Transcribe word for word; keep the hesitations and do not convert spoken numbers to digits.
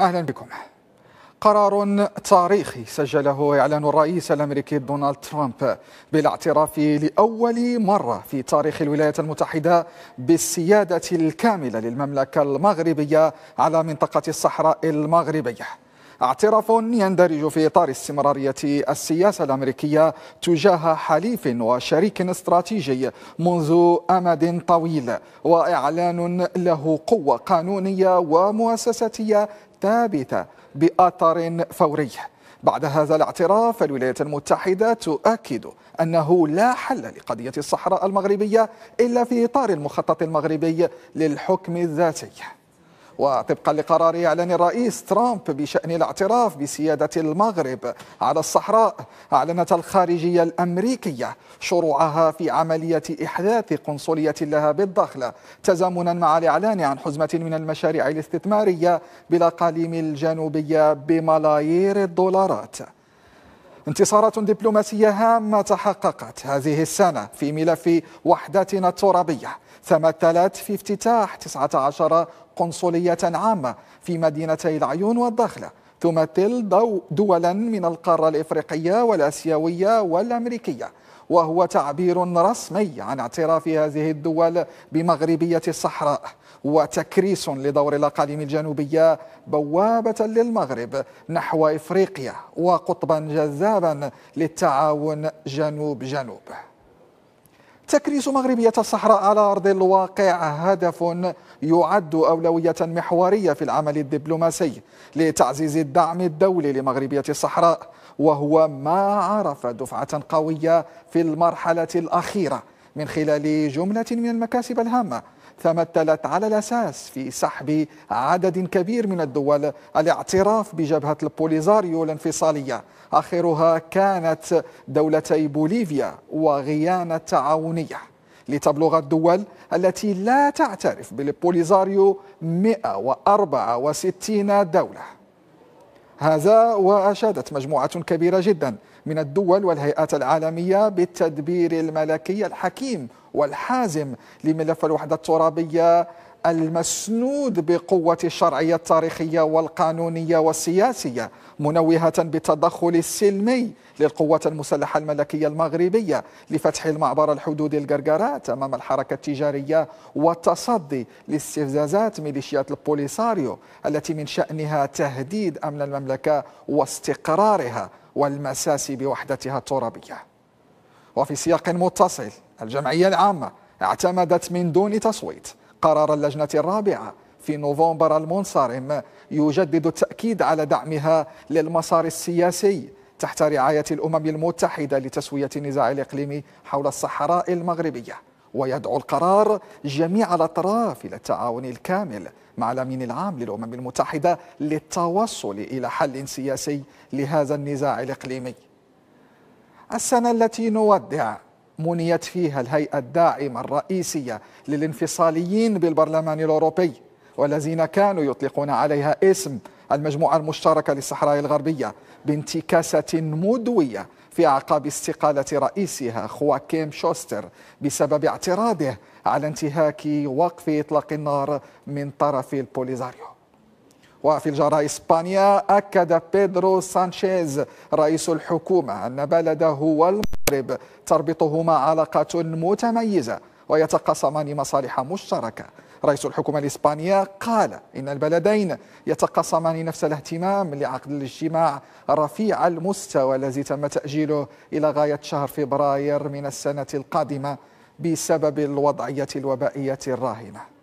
أهلا بكم. قرار تاريخي سجله إعلان الرئيس الأمريكي دونالد ترامب بالاعتراف لأول مرة في تاريخ الولايات المتحدة بالسيادة الكاملة للمملكة المغربية على منطقة الصحراء المغربية. اعتراف يندرج في إطار استمرارية السياسة الأمريكية تجاه حليف وشريك استراتيجي منذ أمد طويل، وإعلان له قوة قانونية ومؤسساتية ثابتة بأثر فوري. بعد هذا الاعتراف الولايات المتحدة تؤكد أنه لا حل لقضية الصحراء المغربية إلا في إطار المخطط المغربي للحكم الذاتي. وطبقا لقرار إعلان الرئيس ترامب بشأن الاعتراف بسيادة المغرب على الصحراء، أعلنت الخارجية الأمريكية شروعها في عملية إحداث قنصلية لها بالداخل، تزامنا مع الإعلان عن حزمة من المشاريع الاستثمارية بالأقاليم الجنوبية بملايير الدولارات. انتصارات دبلوماسية هامة تحققت هذه السنة في ملف وحدتنا الترابية، تمثلت في افتتاح تسعة عشر قنصلية عامة في مدينتي العيون والداخلة، تمثل دولا من القارة الإفريقية والآسيوية والأمريكية، وهو تعبير رسمي عن اعتراف هذه الدول بمغربية الصحراء وتكريس لدور الأقاليم الجنوبية بوابة للمغرب نحو إفريقيا وقطبا جذابا للتعاون جنوب جنوب. تكريس مغربية الصحراء على أرض الواقع هدف يعد أولوية محورية في العمل الدبلوماسي لتعزيز الدعم الدولي لمغربية الصحراء، وهو ما عرف دفعة قوية في المرحلة الأخيرة من خلال جملة من المكاسب الهامة تمثلت على الأساس في سحب عدد كبير من الدول الاعتراف بجبهة البوليزاريو الانفصالية، آخرها كانت دولتي بوليفيا وغيانا التعاونية، لتبلغ الدول التي لا تعترف بالبوليزاريو مئة وأربعة وستين دولة. هذا وأشادت مجموعة كبيرة جدا من الدول والهيئات العالمية بالتدبير الملكي الحكيم والحازم لملف الوحدة الترابية المسنود بقوة الشرعية التاريخية والقانونية والسياسية، منوهة بالتدخل السلمي للقوات المسلحة الملكية المغربية لفتح المعبر الحدودي القرقرات أمام الحركة التجارية والتصدي لاستفزازات ميليشيات البوليساريو التي من شأنها تهديد أمن المملكة واستقرارها والمساس بوحدتها الترابية. وفي سياق متصل، الجمعية العامة اعتمدت من دون تصويت قرار اللجنة الرابعة في نوفمبر المنصرم يجدد التأكيد على دعمها للمسار السياسي تحت رعاية الأمم المتحدة لتسوية النزاع الإقليمي حول الصحراء المغربية، ويدعو القرار جميع الأطراف إلى التعاون الكامل مع الأمين العام للأمم المتحدة للتوصل إلى حل سياسي لهذا النزاع الإقليمي. السنة التي نودع منيت فيها الهيئة الداعمة الرئيسية للانفصاليين بالبرلمان الأوروبي، والذين كانوا يطلقون عليها اسم المجموعة المشتركة للصحراء الغربية، بانتكاسة مدوية في أعقاب استقالة رئيسها خواكيم شوستر بسبب اعتراضه على انتهاك وقف إطلاق النار من طرف البوليزاريو. وفي الجارة إسبانيا، أكد بيدرو سانشيز رئيس الحكومة أن بلده والمغرب تربطهما علاقات متميزة ويتقاسمان مصالح مشتركة. رئيس الحكومة الإسبانية قال إن البلدين يتقاسمان نفس الاهتمام لعقد الاجتماع رفيع المستوى الذي تم تأجيله إلى غاية شهر فبراير من السنة القادمة بسبب الوضعية الوبائية الراهنة.